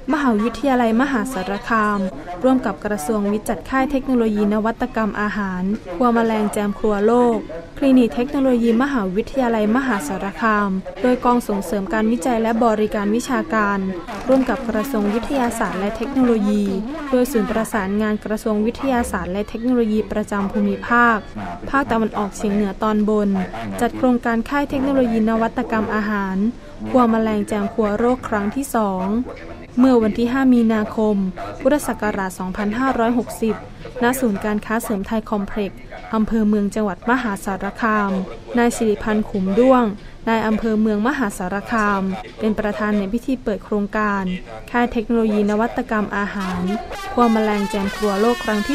มหาวิทยาลัยมหาสารคามร่วมกับกระทรวงวิทย์จัดค่ายเทคโนโลยีนวัตกรรมอาหารครัวแมลงแจมครัวโลกคลินิกเทคโนโลยีมหาวิทยาลัยมหาสารคามโดยกองส่งเสริมการวิจัยและบริการวิชาการร่วมกับกระทรวงวิทยาศาสตร์และเทคโนโลยีโดยศูนย์ประสานงานกระทรวงวิทยาศาสตร์และเทคโนโลยีประจำภูมิภาคตะวันออกเฉียงเหนือตอนบนจัดโครงการค่ายเทคโนโลยีนวัตกรรมอาหารครัวแมลงแจมครัวโลกครั้งที่ 2เมื่อวันที่ 5 มีนาคม พุทธศักราช 2560 ณ ศูนย์การค้าเสริมไทยคอมเพล็กซ์ อำเภอเมืองจังหวัดมหาสารคาม นายสิริพันธ์ขุมด้วง นายอำเภอเมืองมหาสารคาม เป็นประธานในพิธีเปิดโครงการค่ายเทคโนโลยีนวัตกรรมอาหารครัวแมลงแจมครัวโลกครั้งที่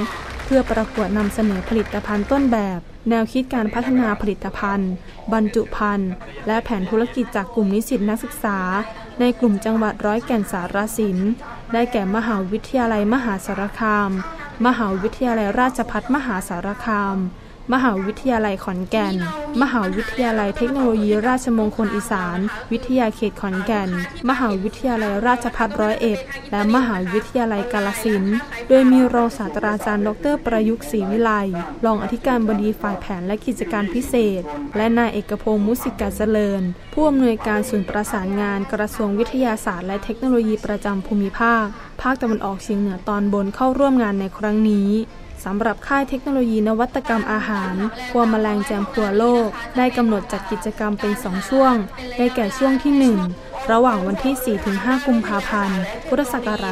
2 เพื่อประกวดนำเสนอผลิตภัณฑ์ต้นแบบแนวคิดการพัฒนาผลิตภัณฑ์บรรจุภัณฑ์และแผนธุรกิจจากกลุ่มนิสิตนักศึกษาในกลุ่มจังหวัดร้อยแก่นสารสินได้แก่มหาวิทยาลัยมหาสารคามมหาวิทยาลัยราชภัฏมหาสารคามมหาวิทยาลัยขอนแก่นมหาวิทยาลัยเทคโนโลยีราชมงคลอีสานวิทยาเขตขอนแก่นมหาวิทยาลัยราชภัฏ101และมหาวิทยาลัยกาฬสินธุ์โดยมีรองศาสตราจารย์ดร.ประยุกต์ศรีวิไลรองอธิการบดีฝ่ายแผนและกิจการพิเศษและนายเอกพงษ์มุสิกาเจริญผู้อำนวยการศูนย์ประสานงานกระทรวงวิทยาศาสตร์และเทคโนโลยีประจำภูมิภาคตะวันออกเฉียงเหนือตอนบนเข้าร่วมงานในครั้งนี้สำหรับค่ายเทคโนโลยีนวัตกรรมอาหารครัวแมลงแจมครัวโลกได้กำหนดจัดกิจกรรมเป็น2ช่วงได้แก่ช่วงที่ 1ระหว่างวันที่ 4-5 กุมภาพันธ์ พุทธศักราช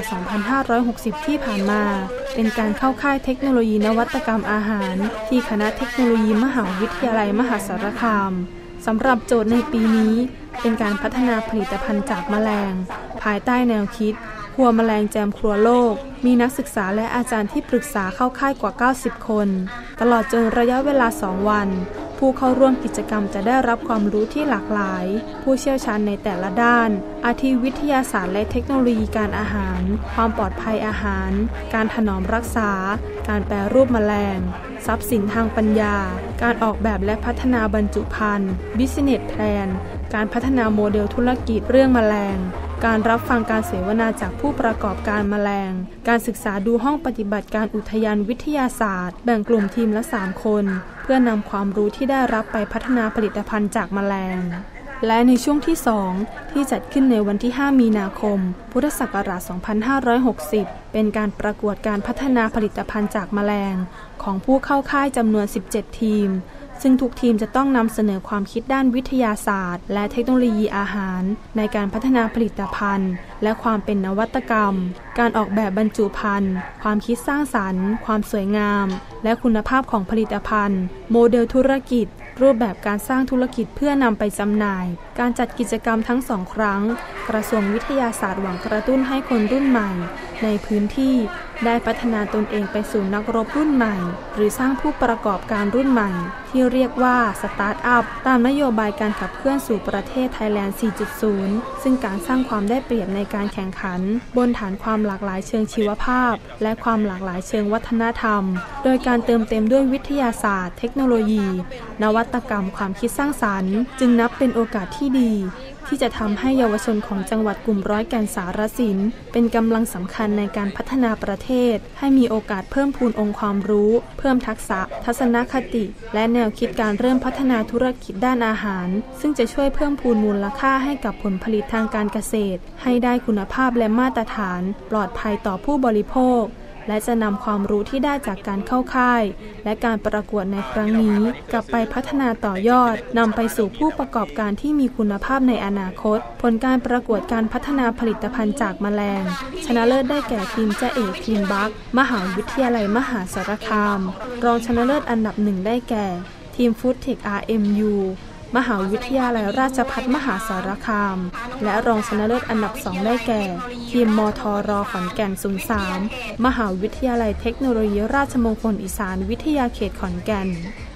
2560 ที่ผ่านมาเป็นการเข้าค่ายเทคโนโลยีนวัตกรรมอาหารที่คณะเทคโนโลยีมหาวิทยาลัยมหาสารคามสำหรับโจทย์ในปีนี้เป็นการพัฒนาผลิตภัณฑ์จากแมลงภายใต้แนวคิดครัวแมลงแจมครัวโลกมีนักศึกษาและอาจารย์ที่ปรึกษาเข้าค่ายกว่า 90 คนตลอดจนระยะเวลา 2 วันผู้เข้าร่วมกิจกรรมจะได้รับความรู้ที่หลากหลายผู้เชี่ยวชาญในแต่ละด้านอาทิวิทยาศาสตร์และเทคโนโลยีการอาหารความปลอดภัยอาหารการถนอมรักษาการแปรรูปแมลงทรัพย์สินทางปัญญาการออกแบบและพัฒนาบรรจุภัณฑ์ Business Plan การพัฒนาโมเดลธุรกิจเรื่องแมลงการรับฟังการเสวนาจากผู้ประกอบการแมลงการศึกษาดูห้องปฏิบัติการอุทยานวิทยาศาสตร์แบ่งกลุ่มทีมละ 3 คนเพื่อนำความรู้ที่ได้รับไปพัฒนาผลิตภัณฑ์จากแมลงและในช่วงที่ 2 ที่จัดขึ้นในวันที่ 5 มีนาคม พุทธศักราช 2560 เป็นการประกวดการพัฒนาผลิตภัณฑ์จากแมลงของผู้เข้าค่ายจำนวน 17 ทีมซึ่งทุกทีมจะต้องนำเสนอความคิดด้านวิทยาศาสตร์และเทคโนโลยีอาหารในการพัฒนาผลิตภัณฑ์และความเป็นนวัตกรรมการออกแบบบรรจุภัณฑ์ความคิดสร้างสรรค์ความสวยงามและคุณภาพของผลิตภัณฑ์โมเดลธุรกิจรูปแบบการสร้างธุรกิจเพื่อนำไปจำหน่ายการจัดกิจกรรมทั้ง2 ครั้งกระทรวงวิทยาศาสตร์หวังกระตุ้นให้คนรุ่นใหม่ในพื้นที่ได้พัฒนาตนเองไปสู่นักรบรุ่นใหม่หรือสร้างผู้ประกอบการรุ่นใหม่ที่เรียกว่าสตาร์ทอัพตามนโยบายการขับเคลื่อนสู่ประเทศไทยแลนด์ 4.0 ซึ่งการสร้างความได้เปรียบในการแข่งขันบนฐานความหลากหลายเชิงชีวภาพและความหลากหลายเชิงวัฒนธรรมโดยการเติมเต็มด้วยวิทยาศาสตร์เทคโนโลยีนวัตกรรมความคิดสร้างสรรค์จึงนับเป็นโอกาสที่ดีที่จะทำให้เยาวชนของจังหวัดกลุ่มร้อยแก่นสารสินเป็นกำลังสำคัญในการพัฒนาประเทศให้มีโอกาสเพิ่มพูนองค์ความรู้เพิ่มทักษะทัศนคติและแนวคิดการเริ่มพัฒนาธุรกิจด้านอาหารซึ่งจะช่วยเพิ่มพูนมูลค่าให้กับผลผลิตทางการเกษตรให้ได้คุณภาพและมาตรฐานปลอดภัยต่อผู้บริโภคและจะนำความรู้ที่ได้จากการเข้าค่ายและการประกวดในครั้งนี้กลับไปพัฒนาต่อยอดนำไปสู่ผู้ประกอบการที่มีคุณภาพในอนาคตผลการประกวดการพัฒนาผลิตภัณฑ์จากแมลงชนะเลิศได้แก่ทีมจ้าเอกทีมบัคมหาวิทยาลัยมหาสารคามรองชนะเลิศอันดับ 1ได้แก่ทีมฟู้ดเทค RMUมหาวิทยาลัยราชภัฏมหาสารคามและรองชนะเลิศอันดับ 2ได้แก่ทีมมทร.ขอนแก่น 03มหาวิทยาลัยเทคโนโลยีราชมงคลอีสานวิทยาเขตขอนแก่น